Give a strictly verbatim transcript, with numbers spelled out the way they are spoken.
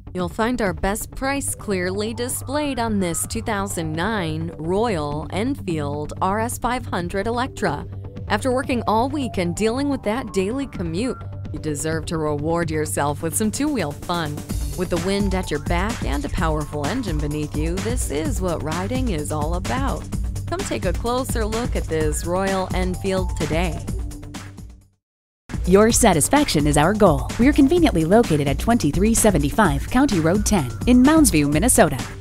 You'll find our best price clearly displayed on this two thousand nine Royal Enfield R S five hundred ELECTRA. After working all week and dealing with that daily commute, you deserve to reward yourself with some two-wheel fun. With the wind at your back and a powerful engine beneath you, this is what riding is all about. Come take a closer look at this Royal Enfield today. Your satisfaction is our goal. We are conveniently located at twenty-three seventy-five County Road ten in Mounds View, Minnesota.